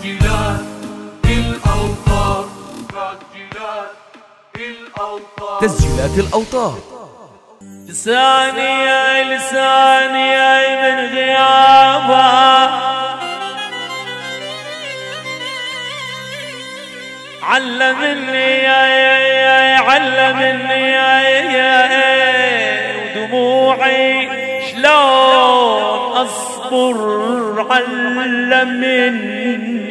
تسجيلات الأوتار. لساني يا لساني يا من غيابه علمني يا علمني يا ودموعي شلون أصبر علمني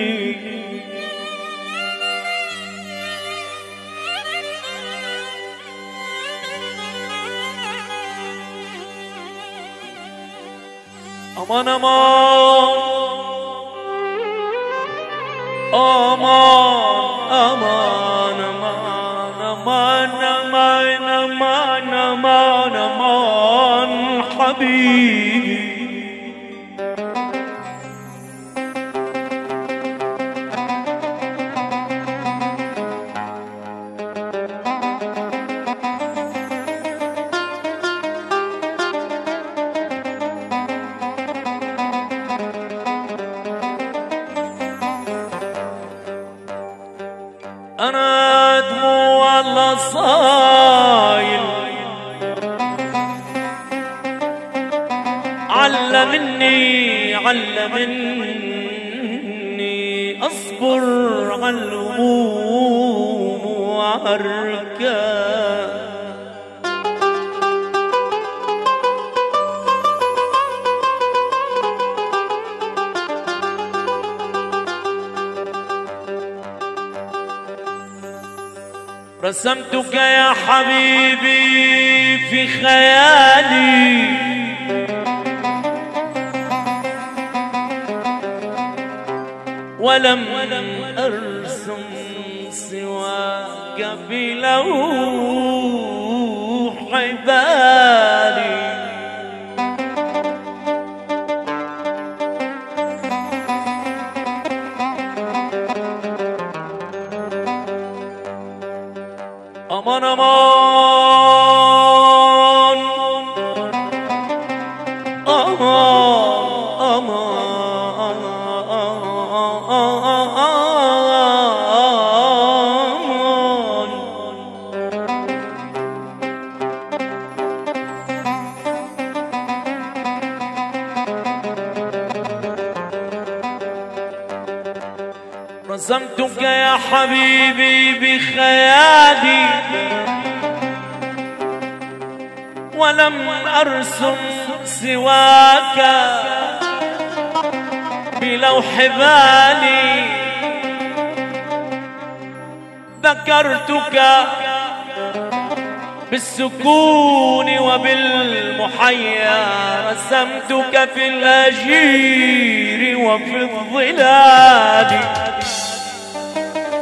أمان أمان أمان أمان أمان أمان أمان أمان حبيبي أنا دموع الله صايل علمني أصبر على الهموم وأركان رسمتك يا حبيبي في خيالي ولم أرسم سواك بلوح بالي أمان أمان أمان رسمتك يا حبيبي بخيالي ولم أرسم سواك بلوح بالي ذكرتك بالسكون وبالمحيا رسمتك في الهجير وفي الظلال